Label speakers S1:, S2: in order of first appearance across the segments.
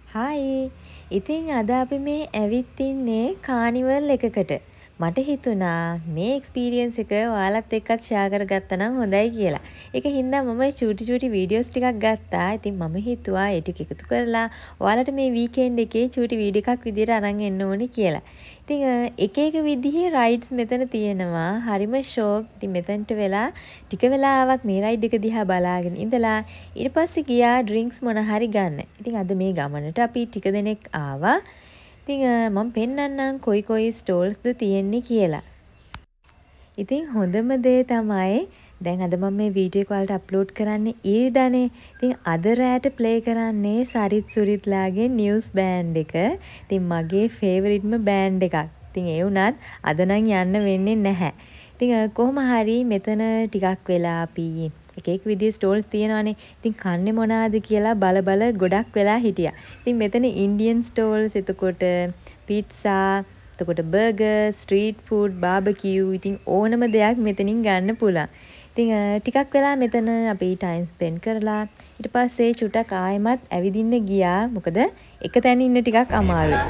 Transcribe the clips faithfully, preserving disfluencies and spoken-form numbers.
S1: Hi. ඉතින් අද අපි මේ ඇවිත් ඉන්නේ කානිවල් එකකට. මට හිතුණා මේ එක්ස්පීරියන්ස් එක ඔයාලත් එක්කත් ෂෙයා කරගත්තා නම් හොඳයි කියලා. ඒක හින්දා මම චූටි චූටි වීඩියෝස් ටිකක් ගත්තා. ඉතින් මම හිතුවා ඒ ටික එකතු කරලා ඔයාලට මේ වීකෙන්ඩ් එකේ චූටි වීඩියෝ එකක් විදියට අරන් එන්න ඕනේ කියලා. ඉතින් එක එක විදිහේ රයිඩ්ස් මෙතන තියෙනවා. හරිම ෂෝක්. ඉතින් මෙතනට වෙලා ටික වෙලාවක් මේ රයිඩ් එක දිහා බලාගෙන ඉඳලා ඊට පස්සේ ගියා ඩ්‍රින්ක්ස් මොන හරි ගන්න. ඉතින් අද මේ ගමනට අපි ටික දෙනෙක් ආවා. ඉතින් මම පෙන්නන්නම් කොයි කොයි ස්ටෝල්ස්ද තියෙන්නේ කියලා. ඉතින් හොඳම දේ තමයි දැන් අද මම මේ වීඩියෝ එක වලට අප්ලෝඩ් කරන්නේ ඊදානේ. ඉතින් අද රෑට ප්ලේ කරන්නේ සරිත් සුරිත්ලාගේ නිවුස් බෑන්ඩ් එක. ඉතින් මගේ ෆේවරිට්ම බෑන්ඩ් එකක්. ඉතින් ඒ වුණත් අද නම් යන්න වෙන්නේ නැහැ. ඉතින් කොහොම හරි මෙතන ටිකක් වෙලා අපි එක එක විදිහේ ස්ටෝල්ස් තියෙනවානේ. ඉතින් කන්නේ මොනවාද කියලා බල බල ගොඩක් වෙලා හිටියා. ඉතින් මෙතන ඉන්දියන් ස්ටෝල්ස්, එතකොට පිට්සා, එතකොට බර්ගර්, ස්ට්‍රීට් ෆුඩ්, බාබකියු, ඉතින් ඕනම දෙයක් මෙතනින් ගන්න පුළුවන්. ඉතින් ටිකක් වෙලා මෙතන අපි ටයිම් ස්පෙන්ඩ් කරලා ඊට පස්සේ චුටක් ආයෙමත් ඇවිදින්න ගියා. මොකද එක තැන ඉන්න ටිකක් අමාරුයි.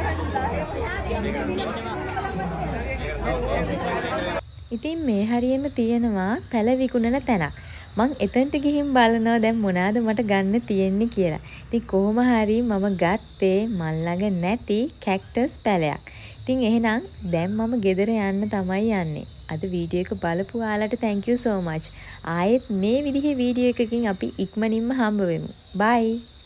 S1: ඉතින් මේ හරියෙම තියෙනවා පැල විකුණන තැනක්. මං එතනට ගිහින් බලනවා දැන් මොනවාද මට ගන්න තියෙන්නේ කියලා. ඉතින් කොහොම හරි මම ගත්තේ මල් ළඟ නැති කැක්ටස් පැලයක්. ඉතින් එහෙනම් දැන් මම ගෙදර යන්න තමයි යන්නේ. අද වීඩියෝ එක බලපු ඔයාලට thank you so much. ආයෙත් මේ විදිහේ වීඩියෝ එකකින් අපි ඉක්මනින්ම හම්බ වෙමු. bye.